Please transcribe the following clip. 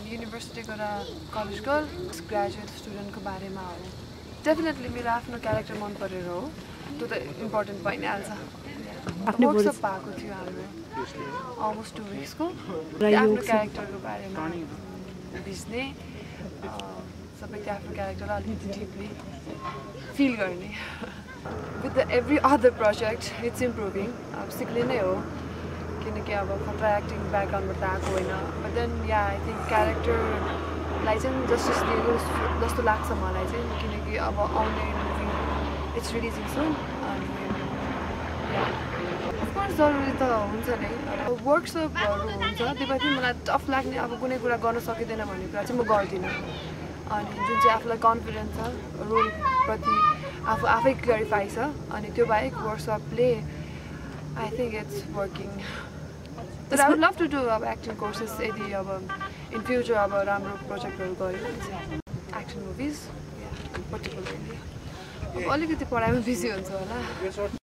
university गएर college girl graduate स्टुडेन्टको बारेमा हो डेफिनेटली मेरो आफ्नो क्यारेक्टर मन परेर हो त्यो त इम्पोर्टेन्ट भइहाल्छ वर्कसप भएको थियो हाम्रो अलमोस्ट 2 विक्सको आफ्नो क्यारेक्टरको बारेमा बुझ्ने सबैको आफ्नो क्यारेक्टर अलिकति डिपली फिल गर्ने with every other project it's improving अब सिक्ने नै हो किनकि अब खतरा एक्टिङ ब्याकग्राउन्डबाट आएको होइन but then yeah I think क्यारेक्टरलाई चाहिँ जस्टिस दिएको जस्तो लाग्छ मलाई चाहिँ किनकि अब आउने मुभी इट्स रिलिजिङ सुन अनि अफकोर्स जरुरी त हुन्छ नै वर्कसपहरू हुन्छ त्यो पनि मलाई टफ लाग्ने अब कुनै कुरा गर्न सकिँदैन भन्ने कुरा चाहिँ म गर्दिनँ अनि जुन चाहिँ आफूलाई कन्फिडेन्स छ रोलप्रति आफै क्लियरिफाई छ अनि त्यो बाहेक वर्कसपले आई थिङ्क इट्स वर्किङ तर I would love to do अब एक्टिङ कोर्सेस यदि अब इन फ्युचर अब राम्रो प्रोजेक्टहरू गऱ्यो भने चाहिँ एक्सन मुभिज पर्टिकुलरली अब अलिकति पढाइमा बिजी हुन्छ होला